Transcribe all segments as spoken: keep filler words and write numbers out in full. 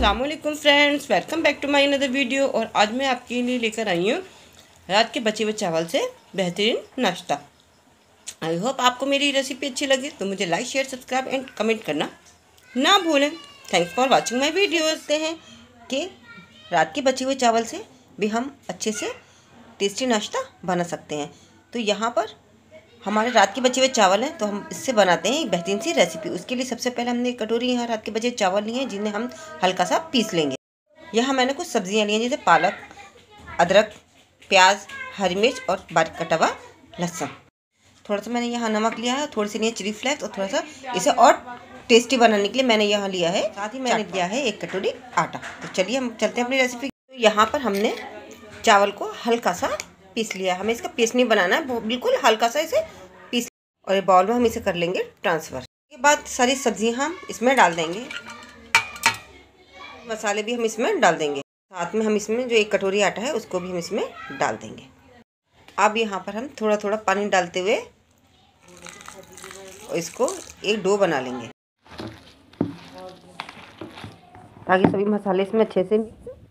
अस्सलाम वालेकुम friends, welcome back to my another video. और आज मैं आपके लिए लेकर आई हूँ रात के बचे हुए चावल से बेहतरीन नाश्ता। आई होप आपको मेरी रेसिपी अच्छी लगे तो मुझे like share subscribe and comment करना ना भूलें। Thanks for watching my video. देखते हैं कि रात के बचे हुए चावल से भी हम अच्छे से टेस्टी नाश्ता बना सकते हैं। तो यहाँ पर हमारे रात के बचे हुए चावल हैं, तो हम इससे बनाते हैं एक बेहतरीन सी रेसिपी। उसके लिए सबसे पहले हमने एक कटोरी यहाँ रात के बचे चावल लिए हैं, जिन्हें हम हल्का सा पीस लेंगे। यहाँ मैंने कुछ सब्जियाँ ली हैं, जैसे पालक, अदरक, प्याज, हरी मिर्च और बारीक कटा हुआ लहसुन। थोड़ा सा मैंने यहाँ नमक लिया है, थोड़ी सी लिए चिली फ्लेक्स और थोड़ा सा इसे और टेस्टी बनाने के लिए मैंने यहाँ लिया है। साथ ही मैंने लिया है एक कटोरी आटा। तो चलिए हम चलते हैं अपनी रेसिपी। तो यहाँ पर हमने चावल को हल्का सा पीस लिया। हमें इसका पेस्ट नहीं बनाना है, बिल्कुल हल्का सा इसे पीस, और ये बाउल में हम इसे कर लेंगे ट्रांसफ़र। इसके बाद सारी सब्जियां हम इसमें डाल देंगे, मसाले भी हम इसमें डाल देंगे। साथ में हम इसमें जो एक कटोरी आटा है उसको भी हम इसमें डाल देंगे। अब यहाँ पर हम थोड़ा थोड़ा पानी डालते हुए इसको एक डो बना लेंगे, ताकि सभी मसाले इसमें अच्छे से।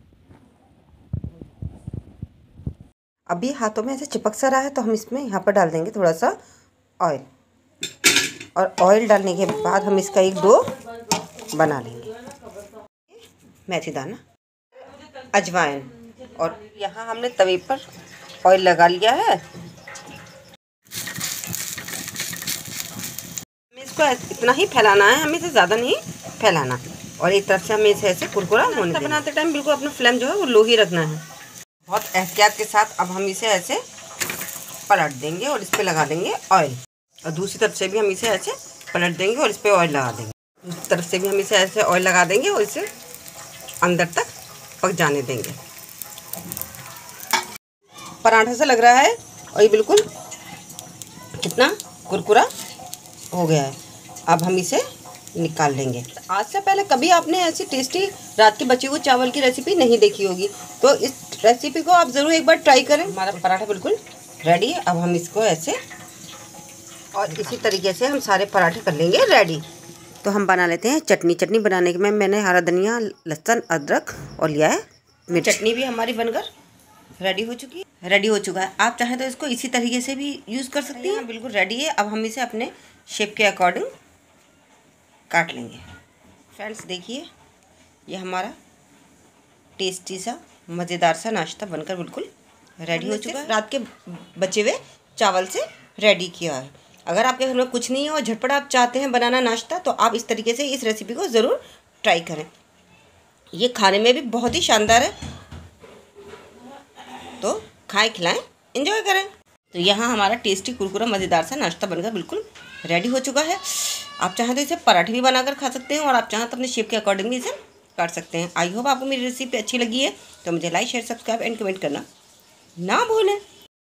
अभी हाथों में ऐसे चिपक सा रहा है, तो हम इसमें यहाँ पर डाल देंगे थोड़ा सा ऑयल, और ऑयल डालने के बाद हम इसका एक डो बना लेंगे। मेथी दाना, अजवाइन, और यहाँ हमने तवे पर ऑयल लगा लिया है। हमें इसको इतना ही फैलाना है, हमें इसे ज़्यादा नहीं फैलाना। और एक तरफ से हमें इसे ऐसे कुरकुरा होने देना। बनाते टाइम बिल्कुल अपना फ्लेम जो है वो लो ही रखना है, बहुत एहतियात के साथ। अब हम इसे ऐसे पलट देंगे और इस पे लगा देंगे ऑयल, और दूसरी तरफ से भी हम इसे ऐसे पलट देंगे और इस पे ऑयल लगा देंगे। दूसरी तरफ से भी हम इसे ऐसे ऑयल लगा देंगे और इसे अंदर तक पक जाने देंगे। पराठा सा लग रहा है और ये बिल्कुल कितना कुरकुरा हो गया है। अब हम इसे निकाल लेंगे। आज से पहले कभी आपने ऐसी टेस्टी रात के बचे हुए चावल की रेसिपी नहीं देखी होगी, तो इस रेसिपी को आप ज़रूर एक बार ट्राई करें। हमारा पराठा बिल्कुल रेडी है। अब हम इसको ऐसे और इसी तरीके से हम सारे पराठे कर लेंगे रेडी। तो हम बना लेते हैं चटनी। चटनी बनाने के में मैंने हरा धनिया, लहसुन, अदरक और लिया है मिर्च। चटनी भी हमारी बनकर रेडी हो चुकी है रेडी हो चुका है। आप चाहें तो इसको इसी तरीके से भी यूज़ कर सकती हैं। बिल्कुल रेडी है। अब हम इसे अपने शेप के अकॉर्डिंग काट लेंगे। फ्रेंड्स देखिए, ये हमारा टेस्टी सा मज़ेदार सा नाश्ता बनकर बिल्कुल रेडी हो चुका है। रात के बचे हुए चावल से रेडी किया है। अगर आपके घर में कुछ नहीं है और झटपट आप चाहते हैं बनाना नाश्ता, तो आप इस तरीके से इस रेसिपी को ज़रूर ट्राई करें। ये खाने में भी बहुत ही शानदार है, तो खाएं, खिलाएं, एंजॉय करें। तो यहाँ हमारा टेस्टी कुरकुरा मज़ेदार सा नाश्ता बनकर बिल्कुल रेडी हो चुका है। आप चाहें तो इसे पराठे भी बनाकर खा सकते हैं, और आप चाहें तो अपने शेप के अकॉर्डिंग भी इसे काट सकते हैं। आई होप आपको मेरी रेसिपी अच्छी लगी है, तो मुझे like share subscribe and comment करना ना भूलें।